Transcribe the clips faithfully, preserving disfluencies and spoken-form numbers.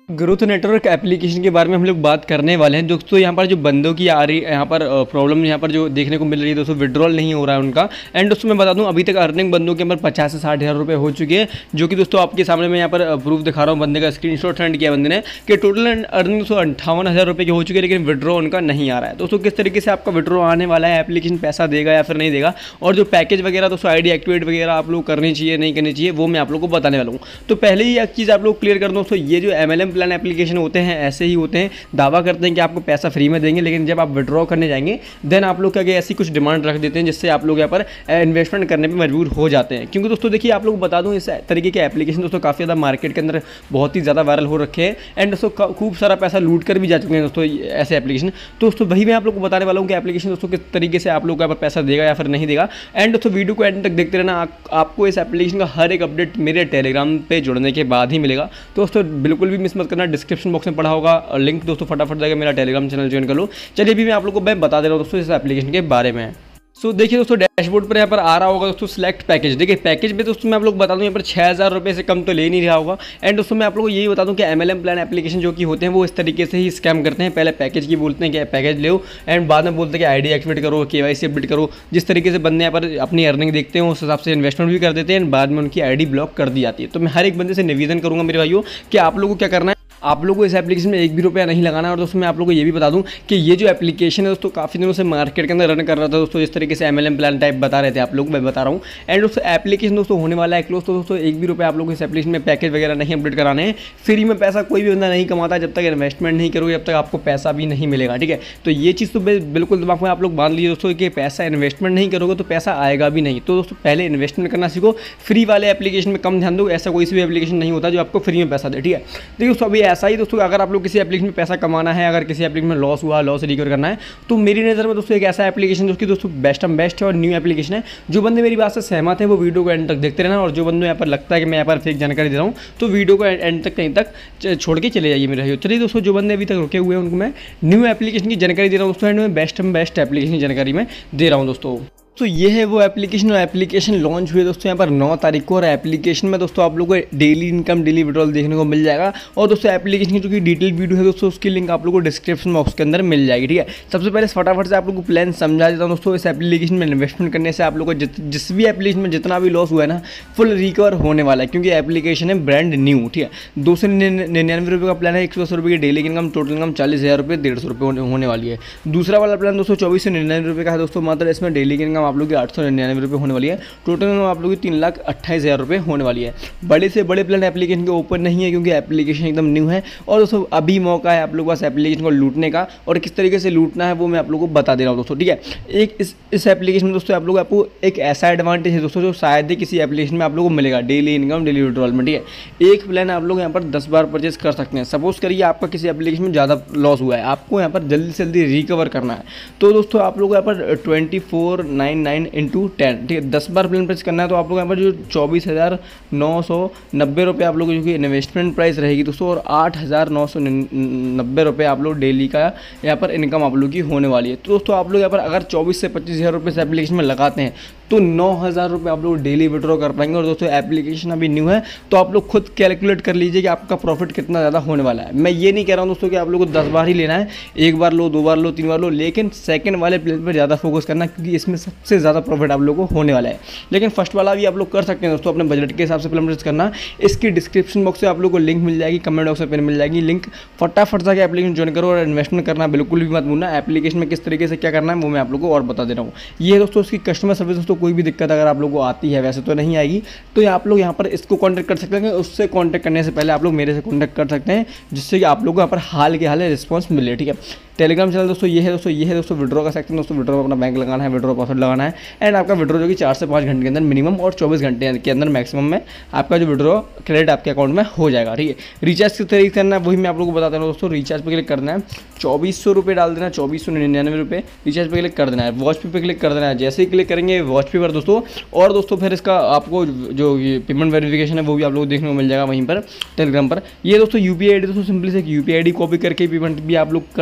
Growth network application के बारे में हम लोग बात करने वाले हैं दोस्तों। यहाँ पर जो बंदों की आ रही यहाँ पर प्रॉब्लम यहाँ पर जो देखने को मिल रही है दोस्तों, विड्रॉल नहीं हो रहा है उनका। एंड दोस्तों मैं बता दूँ अभी तक अर्निंग बंदों के अंदर पचास से साठ हज़ार रुपये हो चुके हैं, जो कि दोस्तों आपके सामने मैं यहाँ पर प्रूफ दिखा रहा हूँ। बंदे का स्क्रीन शॉट सेंड किया बंदे ने कि टोटल अर्निंग दोस्तों अंठावन हज़ार रुपये की हो चुकी है, लेकिन विड्रॉ उनका नहीं आ रहा है। दोस्तों किस तरीके से आपका विड्रॉ आने वाला है, एप्लीकेशन पैसा देगा या फिर नहीं देगा, और जो पैकेज वगैरह दोस्तों आई डी एक्टिवेट वगैरह आप लोग करनी चाहिए नहीं करनी चाहिए, वो मैं आप लोग को बताने वाला हूँ। तो पहले ही एक चीज़ आप लोग क्लियर कर दो दोस्तों, ये जो M L M plan application होते हैं ऐसे ही होते हैं, दावा करते हैं कि आपको पैसा फ्री में देंगे, लेकिन जब आप विड्रॉ करने जाएंगे देन आप लोग क्या ऐसी कुछ डिमांड रख देते हैं जिससे आप लोग यहाँ पर इन्वेस्टमेंट करने पे मजबूर हो जाते हैं। क्योंकि दोस्तों देखिए आप लोग बता दूं, इस तरीके के एप्लीकेशन दोस्तों काफ़ी ज़्यादा मार्केट के अंदर बहुत ही ज़्यादा वायरल हो रखे हैं, एंड दोस्तों खूब सारा पैसा लूट कर भी जा चुके हैं दोस्तों ऐसे एप्लीकेशन। तो दोस्तों वही मैं आप लोग को बताने वाला हूँ कि एप्लीकेशन दोस्तों किस तरीके से आप लोग यहाँ पर पैसा देगा या फिर नहीं देगा। एंड दोस्तों वीडियो को एंड तक देखते रहना, आपको इस एप्लीकेशन का हर एक अपडेट मेरे टेलीग्राम पे जुड़ने के बाद ही मिलेगा। तो दोस्तों बिल्कुल भी मिस मत करना, डिस्क्रिप्शन बॉक्स में पड़ा होगा लिंक दोस्तों, फटाफट जाकर मेरा टेलीग्राम चैनल ज्वाइन कर लो। चलिए अभी मैं आप लोगों को मैं बता दे रहा हूँ दोस्तों इस एप्लीकेशन के बारे में। सो so, देखिए दोस्तों डैशबोर्ड पर यहाँ पर आ रहा होगा दोस्तों सिलेक्ट पैकेज। देखिए पैकेज में दोस्तों मैं आप लोग बता दूं यहाँ पर छः हज़ार रुपये से कम तो ले नहीं रहा होगा। एंड दोस्तों मैं आप लोगों को यही बता दूं कि M L M plan application जो कि होते हैं वो इस तरीके से ही स्कैम करते हैं। पहले पैकेज की बोलते हैं कि पैकेज लो, एंड बाद में बोलते हैं कि आई डी एक्टिवेट करो, के वाई सी अपडेट करो। जिस तरीके से बंदे यहाँ पर अपनी अर्निंग देखते हैं उस हिसाब से इन्वेस्टमेंट भी कर देते हैं, एंड बाद में उनकी आई डी ब्लॉक कर दी जाती है। तो मैं हर एक बंदे से निवेदन करूँगा मेरे भाइयों कि आप लोगों को क्या करना है, आप लोगों को इस एप्लीकेशन में एक भी रुपया नहीं लगाना है। और दोस्तों मैं आप लोगों को ये भी बता दूं कि ये जो एप्लीकेशन है दोस्तों काफ़ी दिनों से मार्केट के अंदर रन कर रहा था दोस्तों, इस तरीके से M L M plan type बता रहे थे आप लोग, मैं बता रहा हूँ। एंड दोस्तों एप्लीकेशन दोस्तों होने वाला है क्लोज। तो दोस्तों एक भी रुपया आप लोग को इस एप्लीकेशन में पैकेज वगैरह नहीं अपडेट कराने हैं। फ्री में पैसा कोई भी बंदा नहीं कमाता, जब तक इन्वेस्टमेंट नहीं करोगे जब तक आपको पैसा भी नहीं मिलेगा, ठीक है। तो ये चीज़ तो बिल्कुल दिमाग में आप लोग बांध लीजिए दोस्तों कि पैसा इन्वेस्टमेंट नहीं करोगे तो पैसा आएगा भी नहीं। तो दोस्तों पहले इन्वेस्टमेंट करना सीखो, फ्री वाले एप्लीकेशन में कम ध्यान दो। ऐसा कोई भी एप्लीकेशन नहीं होता जो आपको फ्री में पैसा दे, ठीक है। देखिए दोस्तों अभी ऐसा ही दोस्तों, अगर आप लोग किसी एप्लीकेशन में पैसा कमाना है, अगर किसी एप्लीकेशन में लॉस हुआ, लॉस रिकवर करना है, तो मेरी नज़र में दोस्तों एक ऐसा एप्लीकेशन जो कि दोस्तों बेस्ट एंड बेस्ट है और न्यू एप्लीकेशन है। जो बंदे मेरी बात से सहमत हैं वो वीडियो को एंड तक देखते रहना, और जो बंदे यहाँ पर लगता है कि मैं यहाँ पर फेक जानकारी दे रहा हूँ तो वीडियो को एंड तक कहीं तक छोड़ के चले जाइए मेरे भाई। चलिए दोस्तों जो बंदे अभी तक रुके हुए हैं उनको मैं न्यू एप्लीकेशन की जानकारी दे रहा हूँ दोस्तों, एंड मैं बेस्ट एंड बेस्ट एप्लीकेशन की जानकारी मैं दे रहा हूँ दोस्तों। तो ये है वो एप्लीकेशन, और एप्लीकेशन लॉन्च हुई दोस्तों यहाँ पर नौ तारीख को, और एप्लीकेशन में दोस्तों आप लोगों को डेली इनकम डेली विड्रॉल देखने को मिल जाएगा। और दोस्तों एप्लीकेशन की जो कि डिटेल वीडियो है दोस्तों उसकी लिंक आप लोगों को डिस्क्रिप्शन बॉक्स के अंदर मिल जाएगी, ठीक है। सबसे पहले फटाफट से आप लोगों को प्लान समझा देता हूँ दोस्तों। इस एप्लीकेशन में इन्वेस्टमेंट करने से आप लोगों को जिस भी एप्लीकेशन में जितना भी लॉस हुआ है ना फुल रिकवर होने वाला है, क्योंकि एप्लीकेशन है ब्रांड न्यू, ठीक है। दो सौ निन्यानवे रुपये का प्लान है, एक सौ अस्सी रुपये की डेली इनकम, टोटल इनकम चालीस हज़ार रुपये डेढ़ सौ रुपये होने वाली है। दूसरा वाला प्लान दोस्तों चौबीस सौ निन्यानवे रुपये का है दोस्तों, मात्र इसमें डेली इनकम आप लोग की आठ सौ निन्यानवे रुपये होने वाली है। टोटल आप लोग की तीन लाख अट्ठाईस हज़ार रुपये होने वाली है। बड़े से बड़े प्लान एप्लीकेशन के ऊपर नहीं है, क्योंकि एप्लीकेशन एकदम न्यू है। और दोस्तों अभी मौका है आप लोगों के पास एप्लीकेशन को लूटने का, और किस तरीके से लूटना है वो मैं आप लोगों को बता दे रहा हूँ दोस्तों, ठीक है। एक इस इस एप्लीकेशन में दोस्तों आप लोग आपको एक ऐसा एडवांटेज है दोस्तों जो शायद ही किसी एप्लीकेशन में आप लोगों को मिलेगा, डेली इनकम डेली विड्रॉल में, ठीक है। एक प्लान आप लोग यहाँ पर दस बार परचेज कर सकते हैं। सपोज करिए आपका किसी एप्लीकेशन में ज़्यादा लॉस हुआ है, आपको यहाँ पर जल्दी से जल्दी रिकवर करना है, तो दोस्तों आप लोग यहाँ पर twenty four nine nine into ten, ठीक है, दस बार प्लान परचेज करना है। तो आप लोग यहाँ पर जो चौबीस हज़ार नौ सौ नब्बे रुपये आप लोग जो कि इन्वेस्टमेंट प्राइस रहेगी दोस्तों, और आठ हज़ार नौ सौ नब्बे रुपये आप लोग डेली का यहाँ पर इनकम आप लोग की होने वाली है। तो दोस्तों आप लोग यहाँ पर अगर चौबीस से पच्चीस हज़ार रुपये से एप्लीकेशन में लगाते हैं तो नौ हज़ार रुपये आप लोग डेली विड्रॉ कर पाएंगे। और दोस्तों एप्लीकेशन अभी न्यू है तो आप लोग खुद कैलकुलेट कर लीजिए कि आपका प्रॉफिट कितना ज़्यादा होने वाला है। मैं ये नहीं कह रहा हूँ दोस्तों कि आप लोग को दस बार ही लेना है, एक बार लो, दो बार लो, तीन बार लो, लेकिन सेकंड वाले प्लान पर ज़्यादा फोकस करना, क्योंकि इसमें सबसे ज़्यादा प्रॉफिट आप लोग को होने वाला है। लेकिन फर्स्ट वाला भी आप लोग कर सकते हैं दोस्तों, अपने बजट के हिसाब से प्लान परचेज करना। इसकी डिस्क्रिप्शन बॉक्स से आप लोग को लिंक मिल जाएगी, कमेंट बॉक्स में मिल जाएगी लिंक। फटाफट जाकर एप्लीकेशन ज्वाइन करो, और इन्वेस्टमेंट करना बिल्कुल भी मत भूलना। एप्लीकेशन में किस तरीके से क्या करना है वो मैं आप लोग को और बता दे रहा हूँ। ये दोस्तों उसकी कस्टमर सर्विस दोस्तों कोई भी दिक्कत अगर आप लोगों को आती है, वैसे तो नहीं आएगी, तो आप लोग यहाँ पर इसको कॉन्टैक्ट कर सकते हैं। उससे कॉन्टैक्ट करने से पहले आप लोग मेरे से कॉन्टैक्ट कर सकते हैं, जिससे कि आप लोगों को यहाँ पर हाल के हाल रिस्पॉन्स मिले, ठीक है। टेलीग्राम चैनल दोस्तों ये है दोस्तों ये है दोस्तों विड्रॉ का सेक्शन दोस्तों। विड्रॉ अपना बैंक लगाना है, विड्रॉ पासवर्ड लगाना है, एंड आपका विड्रॉ जो कि चार से पाँच घंटे के अंदर मिनिमम और चौबीस घंटे के अंदर मैक्सिमम में आपका जो विड्रॉ क्रेडिट आपके अकाउंट में हो जाएगा, ठीक है। रिचार्ज किस तरीके करना है वही मैं आप लोगों को बताता हूँ दोस्तों। रिचार्ज पे क्लिक करना है, चौबीस सौ रुपये डाल देना, चौबीस सौ निन्यानवे रुपये रिचार्ज पे क्लिक कर देना है। वॉच पे पे क्लिक कर देना है। जैसे ही क्लिक करेंगे वॉच पे पर दोस्तों, और दोस्तों फिर इसका आपको जो पेमेंट वेरिफिकेशन है वो भी आप लोग देखने को मिल जाएगा वहीं पर टेलीग्राम पर। ये दोस्तों यूपीआई आईडी दोस्तों सिंपली से यूपीआई आईडी कॉपी करके पेमेंट भी आप लोग कर सकते हैं,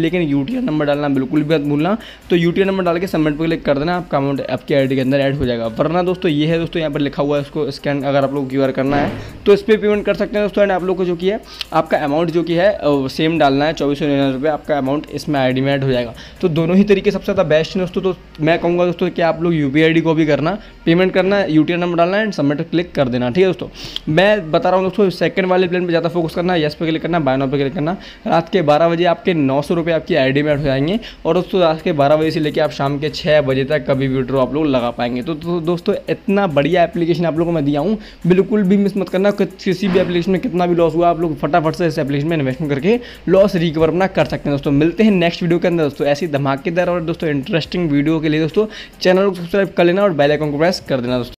लेकिन यूटीआर नंबर डालना बिल्कुल भी मत भूलना। तो यूटीआर नंबर डाल के सबमिट पर क्लिक कर देना, आपका अमाउंट आपकी आईडी के अंदर ऐड हो जाएगा। वरना दोस्तों ये है दोस्तों, यहाँ पर लिखा हुआ है, उसको स्कैन अगर आप लोग क्यूआर करना है तो इस पर पेमेंट कर सकते हैं दोस्तों। एंड आप लोग को जो कि है आपका अमाउंट जो कि है सेम डालना है, चौबीस सौ निन्यानवे रुपये आपका अमाउंट इसमें आईडी में ऐड हो जाएगा। तो दोनों ही तरीके सबसे ज़्यादा बेस्ट है दोस्तों। तो मैं कहूँगा दोस्तों कि आप लोग यूपीआई आईडी को भी करना, पेमेंट करना है, यूटीआर नंबर डालना है एंड सबमिट क्लिक कर देना। ठीक है दोस्तों, मैं बता रहा हूँ दोस्तों सेकंड वाले प्लान पे ज़्यादा फोकस करना, यस पे क्लिक करना, बाय नाउ पे क्लिक करना। रात के बारह बजे आपके नौ सौ रुपये आपकी आईडी में ऐड हो जाएंगे और दोस्तों रात के बारह बजे से लेकर आप शाम के छः बजे तक कभी भी विड्रॉ आप लोग लगा पाएंगे। तो, तो दोस्तों इतना बढ़िया एप्लीकेशन आप लोगों को मैं दिया हूँ, बिल्कुल भी मिस मत करना। किसी भी एप्लीकेशन में कितना भी लॉस हुआ आप लोग फटाफट से इस एप्लीकेशन में इन्वेस्टमेंट करके लॉस रिकवर अपना कर सकते हैं दोस्तों। मिलते हैं नेक्स्ट वीडियो के अंदर दोस्तों ऐसी धमाकेदार और दोस्तों इंटरेस्टिंग वीडियो के लिए। दोस्तों चैनल को सब्सक्राइब कर लेना और बेल आइकन को प्रेस कर देना दोस्तों।